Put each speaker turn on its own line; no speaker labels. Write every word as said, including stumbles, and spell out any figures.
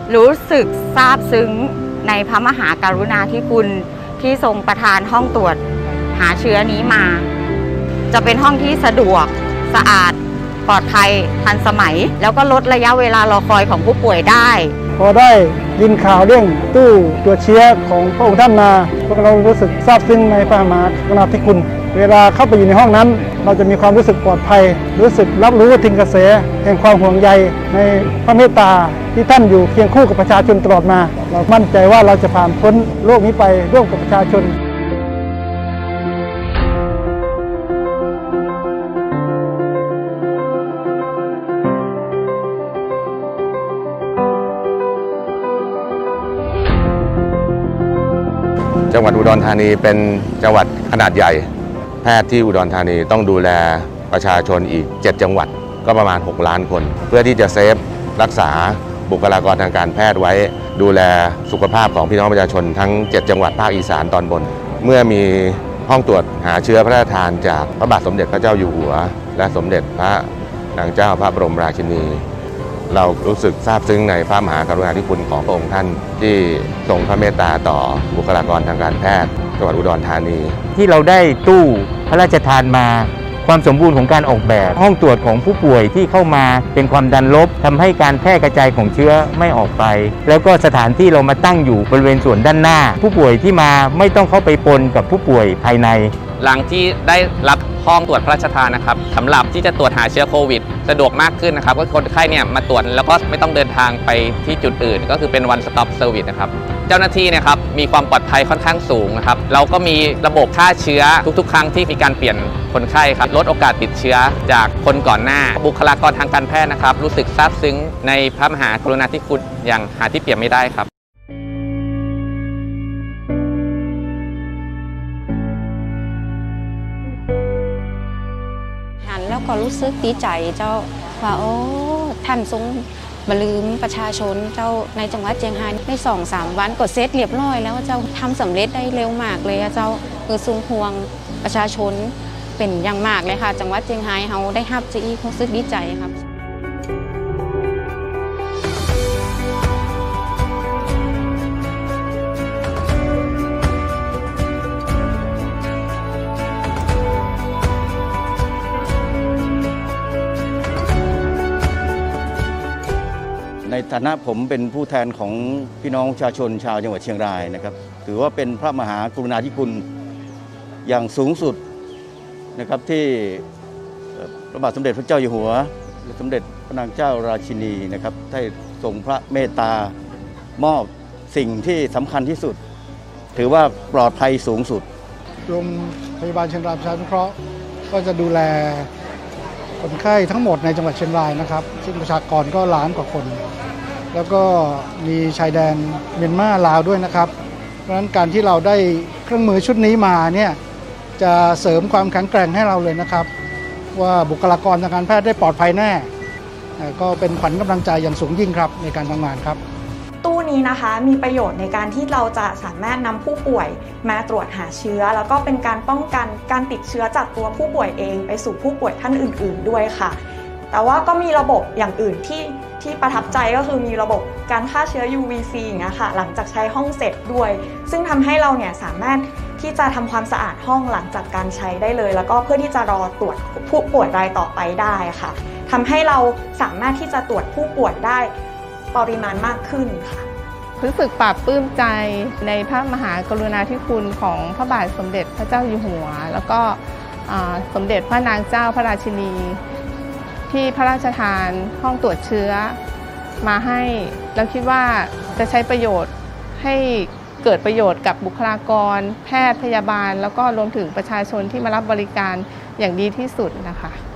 รู้สึกซาบซึ้งในพระมหากรุณาธิคุณที่ทรงประทานห้องตรวจหาเชื้อนี้มาจะเป็นห้องที่สะดวกสะอาดปลอดภัยทันสมัยแล้วก็ลดระยะเวลารอคอยของผู้ป่วยได้
พอได้ยินข่าวเรื่องตู้ตรวจเชื้อของพระองค์ท่านมาพวกเรารู้สึกซาบซึ้งในพระมหากรุณาธิคุณเวลาเข้าไปอยู่ในห้องนั้นเราจะมีความรู้สึกปลอดภัยรู้สึกรับรู้ถึงกระแสแห่งความห่วงใยในพระเมตตาที่ท่านอยู่เคียงคู่กับประชาชนตลอดมาเรามั่นใจว่าเราจะผ่านพ้นโลกนี้ไปร่วมกับประชาชน
จังหวัดอุดรธานีเป็นจังหวัดขนาดใหญ่แพทย์ที่อุดรธานีต้องดูแลประชาชนอีกเจ็ดจังหวัดก็ประมาณหกล้านคนเพื่อที่จะเซฟรักษาบุคลากรทางการแพทย์ไว้ดูแลสุขภาพของพี่น้องประชาชนทั้งเจ็ดจังหวัดภาคอีสานตอนบนเมื่อมีห้องตรวจหาเชื้อพระราชทานจากพระบาทสมเด็จพระเจ้าอยู่หัวและสมเด็จพระนางเจ้าพระบรมราชินีเรารู้สึกซาบซึ้งในพระมหากรุณาธิคุณของพระองค์ท่านที่ทรงพระเมตตาต่อบุคลากรทางการแพทย์จังหวัดอุดรธานี
ที่เราได้ตู้พระราชทานมาความสมบูรณ์ของการออกแบบห้องตรวจของผู้ป่วยที่เข้ามาเป็นความดันลบทำให้การแพร่กระจายของเชื้อไม่ออกไปแล้วก็สถานที่เรามาตั้งอยู่บริเวณส่วนด้านหน้าผู้ป่วยที่มาไม่ต้องเข้าไปปนกับผู้ป่วยภายใน
หลังที่ได้รับห้องตรวจพระราชทานนะครับสำหรับที่จะตรวจหาเชื้อโควิดสะดวกมากขึ้นนะครับก็คนไข้เนี่ยมาตรวจแล้วก็ไม่ต้องเดินทางไปที่จุดอื่นก็คือเป็น one stop service นะครับเจ้าหน้าที่เนี่ยครับมีความปลอดภัยค่อนข้างสูงนะครับเราก็มีระบบฆ่าเชื้อทุกๆครั้งที่มีการเปลี่ยนคนไข้ครับลดโอกาสติดเชื้อจากคนก่อนหน้าบุคลากรทางการแพทย์นะครับรู้สึกซาบซึ้งในพระมหากรุณาธิคุณอย่างหาที่เปรียบไม่ได้ครับ
แล้วก็รู้สึกดีใจเจ้าว่าโอ้ท่านทรงบลืมประชาชนเจ้าในจังหวัดเชียงรายในสองสามวันก็เสร็จเรียบร้อยแล้วเจ้าทำสำเร็จได้เร็วมากเลยเจ้าคือทรงห่วงประชาชนเป็นอย่างมากเลยค่ะจังหวัดเชียงรายเขาได้รับจะอีกรู้สึกดีใจครับ
ในฐานะผมเป็นผู้แทนของพี่น้องประชาชนชาวจังหวัดเชียงรายนะครับถือว่าเป็นพระมหากรุณาธิคุณอย่างสูงสุดนะครับที่พระบาทสมเด็จพระเจ้าอยู่หัวและสมเด็จพระนางเจ้าราชินีนะครับได้ทรงพระเมตตามอบสิ่งที่สำคัญที่สุดถือว่าปลอดภัยสูงสุด
โรงพยาบาลเชียงรายประชานุเคราะห์ก็จะดูแลคนไข้ทั้งหมดในจังหวัดเชียงรายนะครับซึ่งประชากรก็ล้านกว่าคนแล้วก็มีชายแดนเมียนมาลาวด้วยนะครับเพราะฉะนั้นการที่เราได้เครื่องมือชุดนี้มาเนี่ยจะเสริมความแข็งแกร่งให้เราเลยนะครับว่าบุคลากรทางการแพทย์ได้ปลอดภัยแน่ก็เป็นขวัญกำลังใจอย่างสูงยิ่งครับในการทำงานครับ
ตู้นี้นะคะมีประโยชน์ในการที่เราจะสามารถนำผู้ป่วยมาตรวจหาเชื้อแล้วก็เป็นการป้องกันการติดเชื้อจากตัวผู้ป่วยเองไปสู่ผู้ป่วยท่านอื่นๆด้วยค่ะแต่ว่าก็มีระบบอย่างอื่นที่ที่ประทับใจก็คือมีระบบการฆ่าเชื้อ ยู วี ซี อย่างเงี้ยค่ะหลังจากใช้ห้องเสร็จด้วยซึ่งทำให้เราเนี่ยสามารถที่จะทำความสะอาดห้องหลังจากการใช้ได้เลยแล้วก็เพื่อที่จะรอตรวจผู้ป่วยรายต่อไปได้ค่ะทำให้เราสามารถที่จะตรวจผู้ป่วยได้ปริมาณมากขึ้นค่ะ
รู้สึกปลาบปลื้มใจในพระมหากรุณาธิคุณของพระบาทสมเด็จพระเจ้าอยู่หัวแล้วก็สมเด็จพระนางเจ้าพระราชินีที่พระราชทานห้องตรวจเชื้อมาให้แล้วคิดว่าจะใช้ประโยชน์ให้เกิดประโยชน์กับบุคลากรแพทย์พยาบาลแล้วก็รวมถึงประชาชนที่มารับบริการอย่างดีที่สุดนะคะ